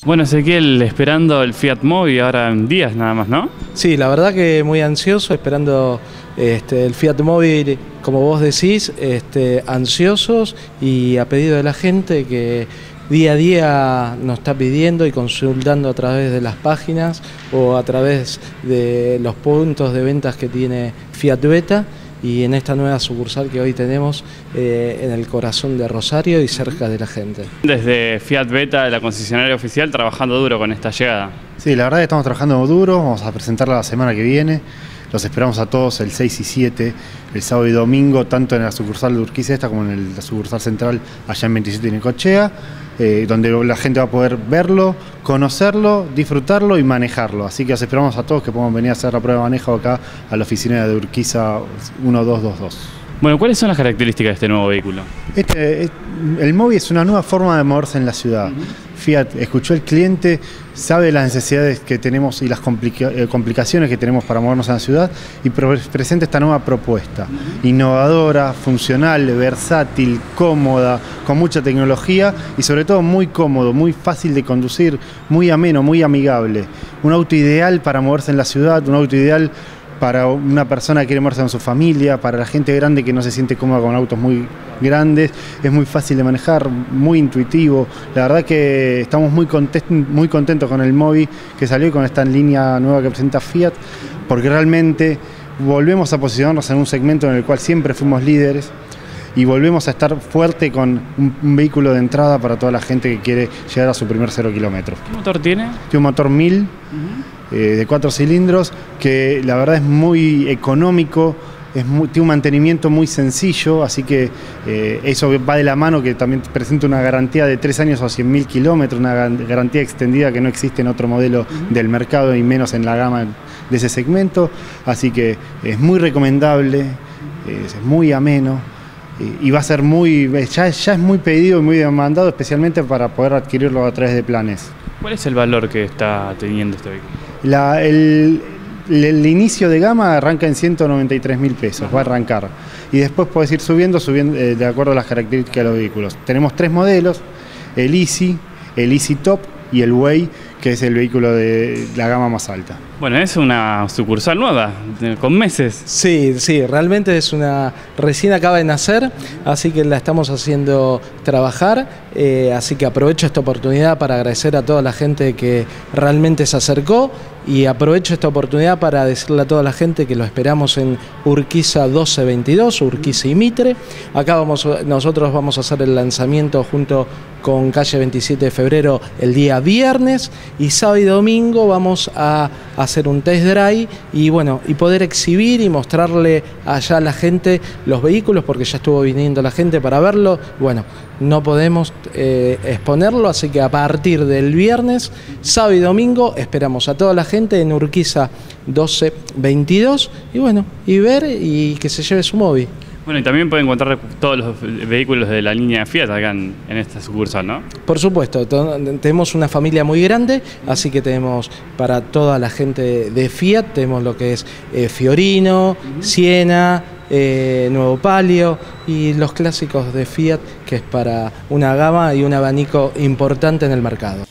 Bueno, Ezequiel, esperando el Fiat Mobi ahora en días nada más, ¿no? Sí, la verdad que muy ansioso, esperando el Fiat Mobi, como vos decís, ansiosos y a pedido de la gente que día a día nos está pidiendo y consultando a través de las páginas o a través de los puntos de ventas que tiene Fiat Beta. Y en esta nueva sucursal que hoy tenemos en el corazón de Rosario y cerca de la gente. Desde Fiat Beta, la concesionaria oficial, trabajando duro con esta llegada. Sí, la verdad que estamos trabajando duro, vamos a presentarla la semana que viene. Los esperamos a todos el 6 y 7, el sábado y domingo, tanto en la sucursal de Urquiza esta como en la sucursal central allá en 27 y Necochea, donde la gente va a poder verlo, conocerlo, disfrutarlo y manejarlo. Así que los esperamos a todos que podamos venir a hacer la prueba de manejo acá a la oficina de Urquiza 1222. Bueno, ¿cuáles son las características de este nuevo vehículo? El Mobi es una nueva forma de moverse en la ciudad. Fiat escuchó al cliente, sabe las necesidades que tenemos y las complicaciones que tenemos para movernos en la ciudad y presenta esta nueva propuesta. Innovadora, funcional, versátil, cómoda, con mucha tecnología y sobre todo muy cómodo, muy fácil de conducir, muy ameno, muy amigable. Un auto ideal para moverse en la ciudad, un auto ideal para una persona que quiere moverse con su familia, para la gente grande que no se siente cómoda con autos muy grandes. Es muy fácil de manejar, muy intuitivo. La verdad que estamos muy contentos con el Mobi que salió y con esta línea nueva que presenta Fiat, porque realmente volvemos a posicionarnos en un segmento en el cual siempre fuimos líderes y volvemos a estar fuerte con un vehículo de entrada para toda la gente que quiere llegar a su primer 0 kilómetros. ¿Qué motor tiene? Tiene un motor 1000 de 4 cilindros que la verdad es muy económico, tiene un mantenimiento muy sencillo, así que eso va de la mano que también presenta una garantía de 3 años o 100.000 kilómetros, una garantía extendida que no existe en otro modelo del mercado y menos en la gama de ese segmento, así que es muy recomendable, es muy ameno. Y va a ser ya es muy pedido y muy demandado, especialmente para poder adquirirlo a través de planes. ¿Cuál es el valor que está teniendo este vehículo? El inicio de gama arranca en 193.000 pesos, va a arrancar. Y después puedes ir subiendo de acuerdo a las características de los vehículos. Tenemos 3 modelos, el Easy Top y el Way, que es el vehículo de la gama más alta. Bueno, es una sucursal nueva, con meses. Sí, realmente recién acaba de nacer, así que la estamos haciendo trabajar, así que aprovecho esta oportunidad para agradecer a toda la gente que realmente se acercó y aprovecho esta oportunidad para decirle a toda la gente que lo esperamos en Urquiza 1222, Urquiza y Mitre. Acá nosotros vamos a hacer el lanzamiento junto con calle 27 de febrero el día viernes y sábado y domingo vamos a hacer un test drive y poder exhibir y mostrarle allá a la gente los vehículos, porque ya estuvo viniendo la gente para verlo. Bueno, no podemos exponerlo, así que a partir del viernes, sábado y domingo esperamos a toda la gente en Urquiza 1222 y ver y que se lleve su Mobi. Bueno, y también pueden encontrar todos los vehículos de la línea Fiat acá en esta sucursal, ¿no? Por supuesto, tenemos una familia muy grande, así que tenemos para toda la gente de Fiat, tenemos lo que es Fiorino, Siena, Nuevo Palio y los clásicos de Fiat, que es para una gama y un abanico importante en el mercado.